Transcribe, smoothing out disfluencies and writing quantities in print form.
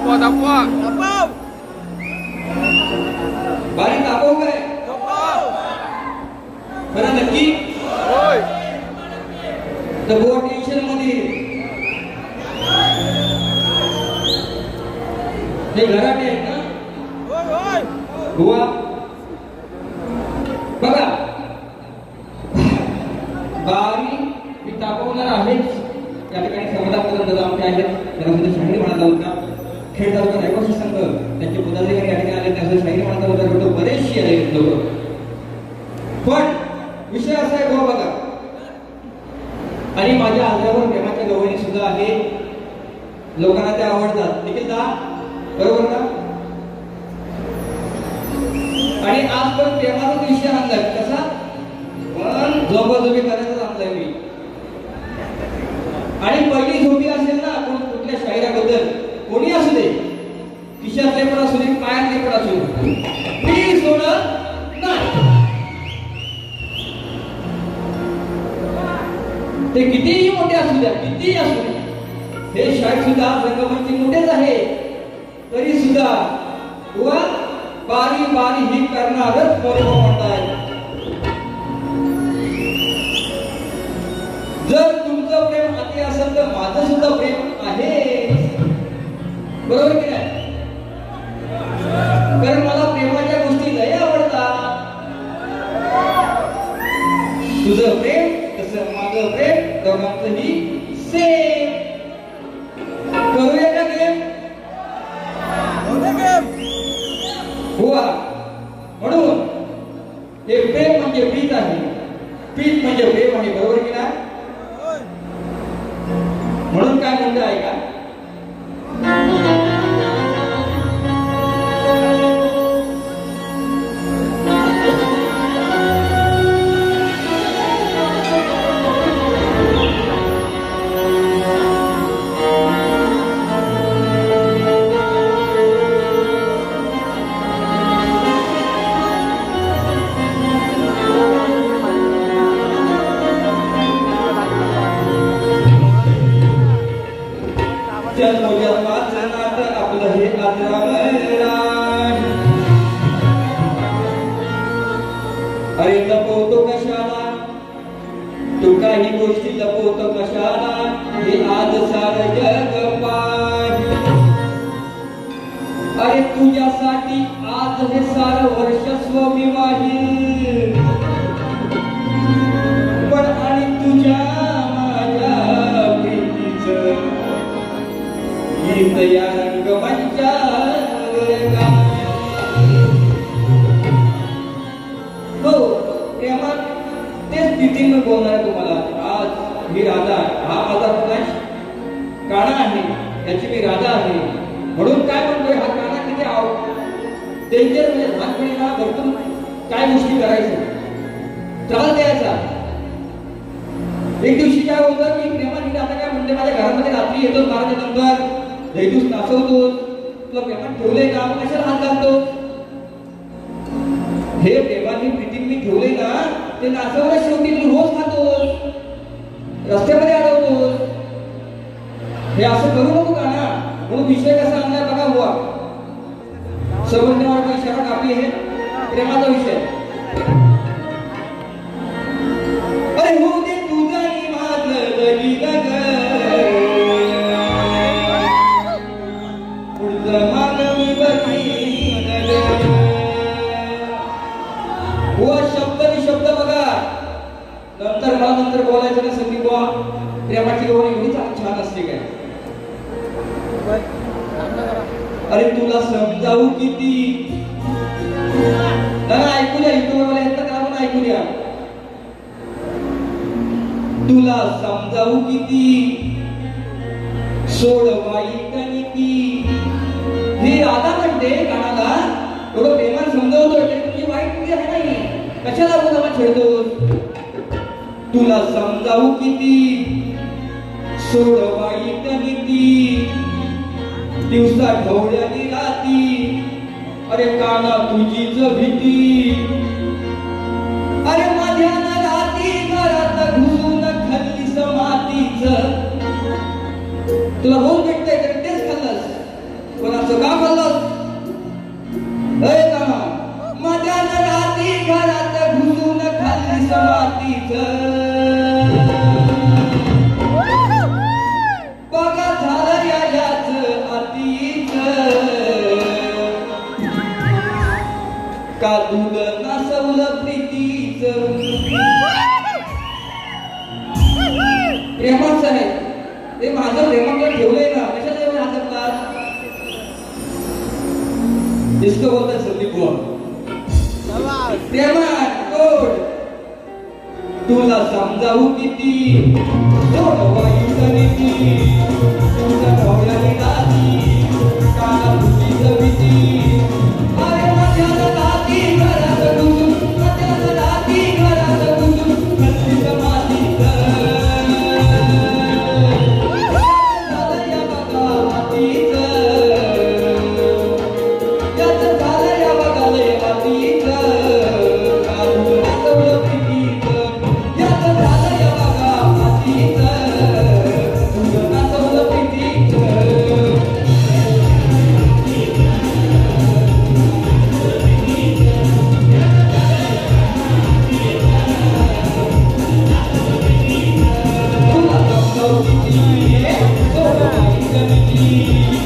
दाखवा बारी तापव काय खरं नक्की होय तर बुवा टेन्शन मध्ये हे घराटे आहेत ना बुवा बघा बारी मी तापवणार आहेच या ठिकाणी समाजापर्यंत आमचे आहेत त्यामध्ये शाहीर म्हणाला होता खेळ तालुका रहिवासी संघ त्यांचे पदाधिकारी या ठिकाणी आले त्याचं शाहीर म्हणाला होता तो बरेचसे आले लोक पण विषय असा आहे बुवा बघा आणि माझ्या आजरावर प्रेमाच्या गवळणी सुद्धा आहे लोकांना त्या आवडतात देखील ना बरोबर ना आणि आज पण प्रेमाचा विषय आणलाय कसा पण झोपाझोपी करायचं आणलाय मी आणि पहिली झोपी असेल ना आपण कुठल्या शाहिराबद्दल कोणी असू दे खिशातले पण असू दे पायातले पण असू दे मी सोडत नाही ते कितीही मोठे असू द्या कितीही असू द्या हे शाहीर सुद्धा रंगमंच मोठेच आहे तरी सुद्धा बुवा बारी बारी ही करणारच बरोबर म्हणताय जर तुमचं प्रेम अति असेल तर माझं सुद्धा प्रेम आहे बरोबर की नाही कारण मला प्रेमाच्या गोष्टी लय आवडतात तुझं प्रेम तसं माझं प्रेम दोघांचंही सेम करूया का गेम हुआ म्हणून हे प्रेम म्हणजे प्रीत आहे प्रीत म्हणजे प्रेम आहे बरोबर की नाही म्हणून काय म्हणतं आहे का अरे लपवतो कशाला तू काही गोष्टी लपवतो कशाला हे आज सार जग पाय अरे तुझ्यासाठी आज हे सार वर्षस्व विवाहित पण आणि तुझ्या माझ्या प्रीतीचं गीत या रंगमंचावर प्रेमात तेच स्थितीने बोलणार तुम्हाला आज मी राजा हा माझा फ्लॅश काना आहे याची मी राजा आहे म्हणून काय म्हणतोय हा काना किती डेंजर म्हणजे लहानपणीला भरपूर काय गोष्टी करायचं त्रास द्यायचा एक दिवशी काय होतं की प्रेमाने आता काय म्हणते माझ्या घरामध्ये रात्री येतो 12 नंतर जैतूस नाचवतो तुला प्रेमात ठेवले का कशाला हात घालतो हे प्रेमाने प्रीतीने ठेवले ना ते नाचवलं शेवटी तू रोज खातोस रस्त्यामध्ये अडवतोस हे असं करू नको का ना म्हणून विषय कसा आणलाय बघा बुवा सबंधवार का इशारा काफी आहे प्रेमाचा विषय अरे हो दे तुझा माझं लगीन पुढचं मानवी बघीन बुवा शब्द बघा नंतर मला नंतर बोलायचं ना संदीप बुवा प्रेमाची गवळणी एवढी छान असते काय अरे तुला समजावू किती ऐकूया युट्यूबवर येतं का आपण ऐकूया तुला समजावू किती सोडवाई कनिती ही राधा म्हणते कानाला एवढं प्रेमाने समजावतोय तुझी वाईट तुझी आहे नाही कशाला बोलायला छेडतोस तुला समजावू किती सोडवाई कनिती दिवसा ढवळ्यानी राती अरे काना तुझीच भीती अरे माझ्या राती घरात घुसून खाल्ली समातीच तुला रोज भेटतंय तर तेच खाल्लंस कोणाचं का खाल्लं माझ्या राती घरात घुसून खाल्ली समातीच बघा झालं याच अतीच का दूध नसवलं प्रीतीच प्रेमाचं आहे ते माझं प्रेमाकडे ठेवलंय ना कशाला एवढं हातात इसको बोलतात संदीप बुवा प्रेमात गोड तुला समजावू किती वायू करीती तुझ्या डोळ्याने दाती काना तुझी जविती अरे माझ्या दाती घरात घुसून माझ्या दाती घरात घुसून खल्ली समाधीच झालं या बघा हातीच याच झालं या बघाले हातीच काढून नाचवलं प्रीतीच याच झालं या बघा हातीच तुझं नाचवलं प्रीतीच तुला समजावू किती वायू करीती